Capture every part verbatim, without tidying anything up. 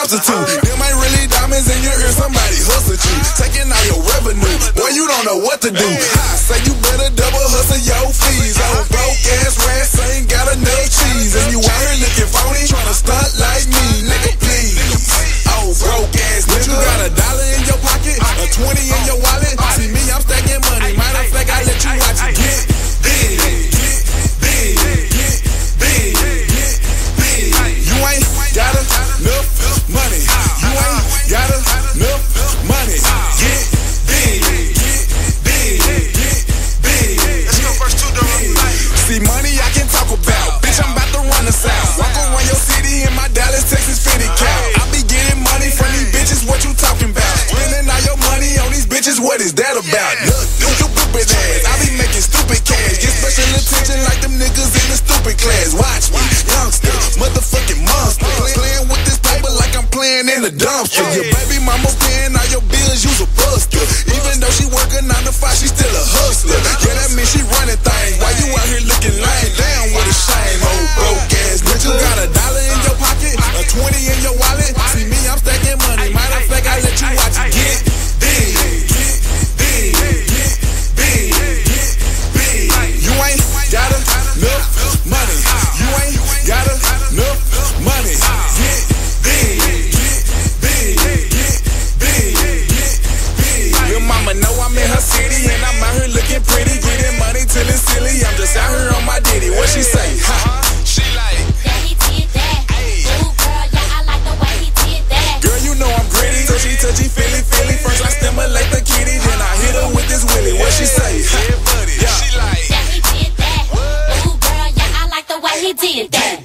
prostitute. Them ain't really diamonds in your ear, somebody hustled you. Taking all your revenue, boy, you don't know what to do. I say you better double hustle your fees. Oh, broke ass rats ain't got enough cheese. And you out here looking phony, tryna stunt like me, nigga, please. Oh, broke ass nigga. You got a dollar in your pocket, a twenty in your wallet. See me, I'm stacking money. Matter of fact, I let you watch it get big, get big, get big, get big. You ain't got enough money. You ain't got enough money. Get big, get big, get big. Let's go first two dollars. See, money I can talk about. Bitch, I'm about to run the south. Walk around your city in my Dallas, Texas fitted cow. I be getting money from these bitches. What you talking about? Spending all your money on these bitches. What is that about? Look, you stupid ass. I be making stupid cash. Get special attention like them niggas in the stupid class. Watch me, youngster, motherfucking monster. Playing with this paper like I'm playing in a dumpster. Your baby mama paying all your bills, you's a buster. Even though she working nine to five, she still a hustler. Yeah, that means she running things. Why you out here looking lame? Down with a shame, old broke ass bitch. You got a dollar in your pocket, a twenty in your wallet. See me, I'm stacking money. Matter of fact, I let you watch it get big, get big, get big, get big. You ain't got enough money. You ain't got enough money. Get big, get big, get big, get big. Your mama know I'm in her city and I'm out here looking pretty, getting money till it's silly. I'm just out here on my ditty. What she say? Ha. She like that he did that. Ooh, girl, yeah, I like the way he did that. Girl, you know I'm gritty, touchy, touchy, feely, feely. First I stimulate the kitty, then I hit her with this willy. What she say? Yeah, buddy. Yeah. She like that he did that. Ooh, girl, yeah, I like the way he did that.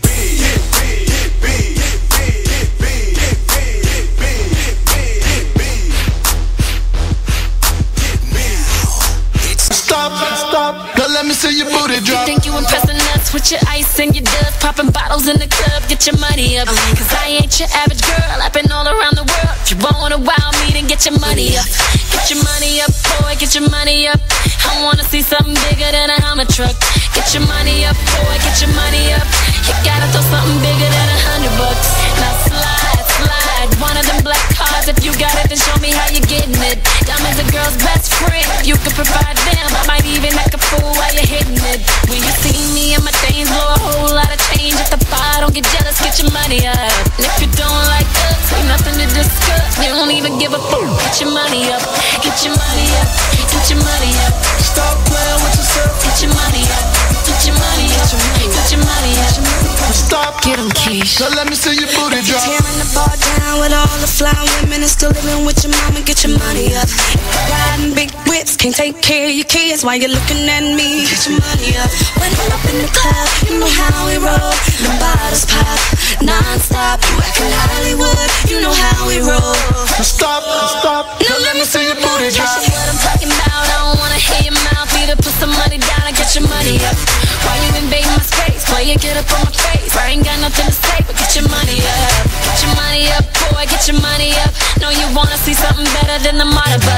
Stop, stop, now let me see your booty drop. You think you impressing us with your ice and your dust, popping bottles in the club, get your money up. Cause I ain't your average girl, I've been all around the world. If you wanna wow me, then get your money up. Get your money up, boy, get your money up. I wanna see something bigger than a Hummer truck. Get your money up, boy, get your money up. You gotta throw something bigger than a hundred bucks. Now slide, slide, one of them black cards. If you got it, then show me how you getting it. Diamonds a girl's best friend, you can provide them. I might even act a fool while you're hitting it. When you see me and my things blow a whole lot of change. If the bar don't get jealous, get your money up. And if you don't like us, ain't nothing to discuss. You don't even give a fuck. Get your money up, get your money up, get your money up. Stop playing with yourself. Get your money up, get your money up, get your money up. Stop, get 'em, Keish. so let me see your booty drop. Tearing the bar down with all the fly women and still living with your mama. Get your money up. Riding big whips, can't take care of your kids while you're looking at me. Get your money up. When I'm up in the club, you know how we roll. The bottles pop non-stop. You acting Hollywood, you know how we roll. Stop, stop, now let me see your booty drop. That's what I'm talking about. I don't wanna hear your mouth. Either put some money down or get your money up. Why you invading my space? Why you get up on my face? I ain't got nothing to say, but get your money up. Get your money up, boy, get your money up. Know you wanna see something better than the model.